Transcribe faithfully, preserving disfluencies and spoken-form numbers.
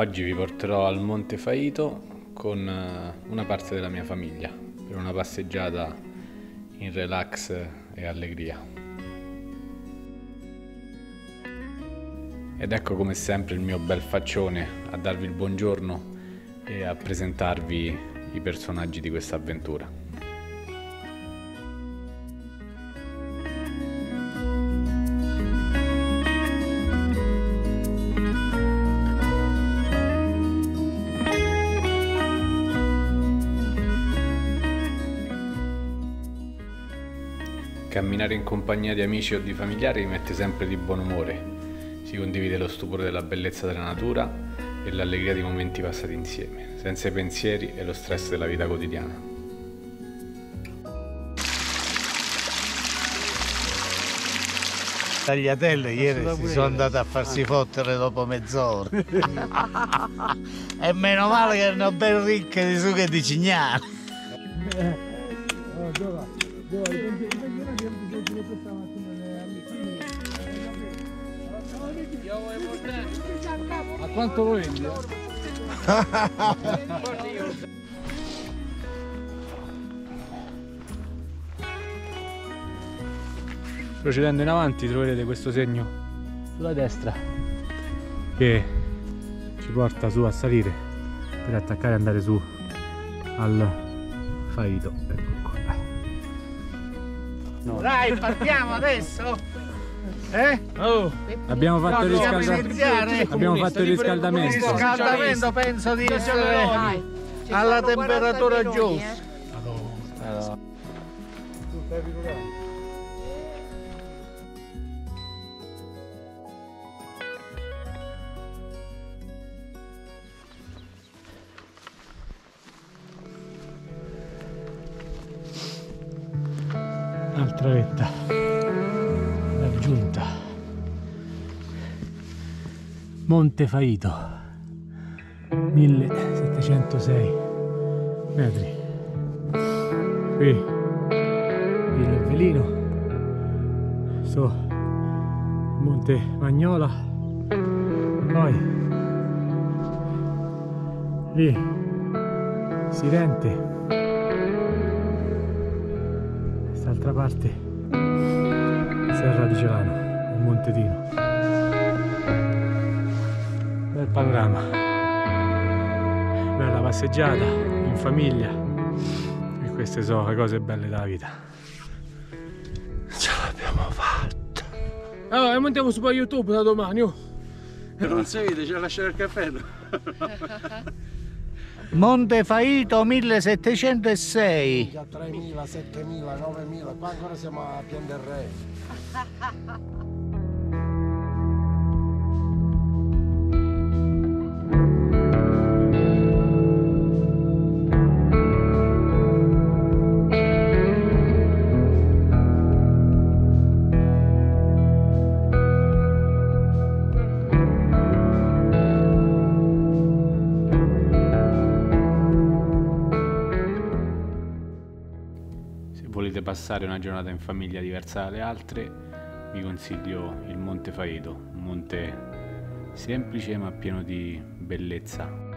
Oggi vi porterò al Monte Faito con una parte della mia famiglia per una passeggiata in relax e allegria. Ed ecco come sempre il mio bel faccione a darvi il buongiorno e a presentarvi i personaggi di questa avventura. Camminare in compagnia di amici o di familiari mi mette sempre di buon umore. Si condivide lo stupore della bellezza della natura e l'allegria di momenti passati insieme, senza i pensieri e lo stress della vita quotidiana. Tagliatelle ieri si sono andate a farsi fottere dopo mezz'ora. E meno male che erano ben ricche di sugo e di cignano. A quanto lo vendi? Procedendo in avanti troverete questo segno sulla destra che ci porta su a salire per attaccare e andare su al Faito. Ecco qua. No. Dai, partiamo adesso! Eh? Oh, abbiamo fatto, no, il, riscalda... abbiamo fatto il riscaldamento. Il riscaldamento penso di essere alla temperatura giusta. Allora. Altra vetta raggiunta. Monte Faito, millesettecentosei metri. Qui il velino, so Monte Magnola, poi lì Sirente, quest'altra parte Serra di Celano e Monte Tino. Bel panorama, bella passeggiata in famiglia e queste sono le cose belle della vita. Ce l'abbiamo fatta. Allora, montiamo su poi YouTube da domani. Oh. Non si vede, c'è lasciare il cappello. Monte Faito millesettecentosei. Già tremila, settemila, novemila, qua ancora siamo a Pian del Re. Se volete passare una giornata in famiglia diversa dalle altre, vi consiglio il Monte Faito, un monte semplice ma pieno di bellezza.